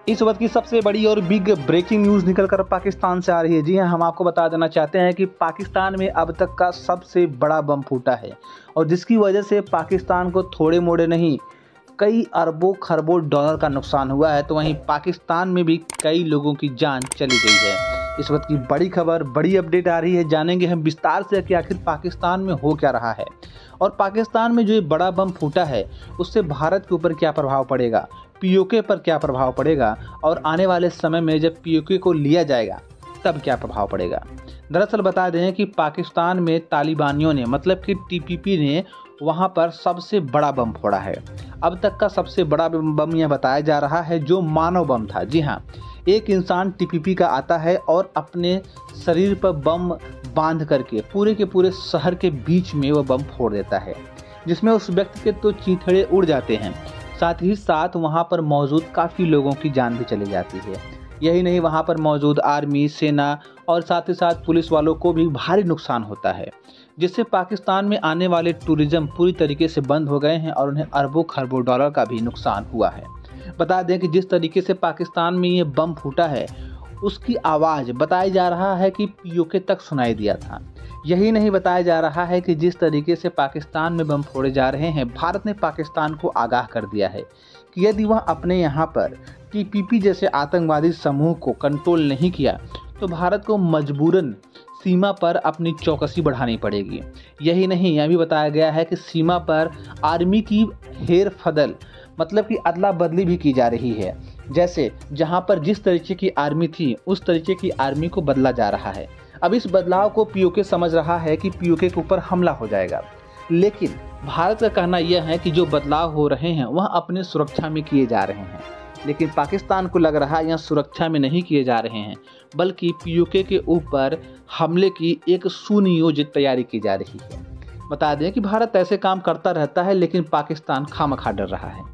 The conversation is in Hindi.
इस वक्त की सबसे बड़ी और बिग ब्रेकिंग न्यूज़ निकलकर पाकिस्तान से आ रही है। जी हाँ, हम आपको बता देना चाहते हैं कि पाकिस्तान में अब तक का सबसे बड़ा बम फूटा है और जिसकी वजह से पाकिस्तान को थोड़े मोड़े नहीं कई अरबों खरबों डॉलर का नुकसान हुआ है। तो वहीं पाकिस्तान में भी कई लोगों की जान चली गई है। इस वक्त की बड़ी खबर, बड़ी अपडेट आ रही है। जानेंगे हम विस्तार से कि आखिर पाकिस्तान में हो क्या रहा है और पाकिस्तान में जो ये बड़ा बम फूटा है उससे भारत के ऊपर क्या प्रभाव पड़ेगा, पीओके पर क्या प्रभाव पड़ेगा और आने वाले समय में जब पीओके को लिया जाएगा तब क्या प्रभाव पड़ेगा। दरअसल बता दें कि पाकिस्तान में तालिबानियों ने मतलब कि टीपीपी ने वहां पर सबसे बड़ा बम फोड़ा है। अब तक का सबसे बड़ा बम यह बताया जा रहा है जो मानव बम था। जी हाँ, एक इंसान टीपीपी का आता है और अपने शरीर पर बम बांध करके पूरे के पूरे शहर के बीच में वह बम फोड़ देता है, जिसमें उस व्यक्ति के तो चीथड़े उड़ जाते हैं, साथ ही साथ वहां पर मौजूद काफ़ी लोगों की जान भी चली जाती है। यही नहीं, वहां पर मौजूद आर्मी, सेना और साथ ही साथ पुलिस वालों को भी भारी नुकसान होता है, जिससे पाकिस्तान में आने वाले टूरिज्म पूरी तरीके से बंद हो गए हैं और उन्हें अरबों खरबों डॉलर का भी नुकसान हुआ है। बता दें कि जिस तरीके से पाकिस्तान में ये बम फूटा है उसकी आवाज़ बताया जा रहा है कि पीओके तक सुनाई दिया था। यही नहीं, बताया जा रहा है कि जिस तरीके से पाकिस्तान में बम फोड़े जा रहे हैं, भारत ने पाकिस्तान को आगाह कर दिया है कि यदि वह अपने यहाँ पर टीपीपी जैसे आतंकवादी समूह को कंट्रोल नहीं किया तो भारत को मजबूरन सीमा पर अपनी चौकसी बढ़ानी पड़ेगी। यही नहीं, यह भी बताया गया है कि सीमा पर आर्मी की हेर फदल मतलब कि अदला बदली भी की जा रही है। जैसे जहां पर जिस तरीके की आर्मी थी उस तरीके की आर्मी को बदला जा रहा है। अब इस बदलाव को पीओके समझ रहा है कि पीओके के ऊपर हमला हो जाएगा, लेकिन भारत का कहना यह है कि जो बदलाव हो रहे हैं वह अपने सुरक्षा में किए जा रहे हैं, लेकिन पाकिस्तान को लग रहा है यह सुरक्षा में नहीं किए जा रहे हैं बल्कि पीओके के ऊपर हमले की एक सुनियोजित तैयारी की जा रही है। बता दें कि भारत ऐसे काम करता रहता है लेकिन पाकिस्तान खामखा डर रहा है।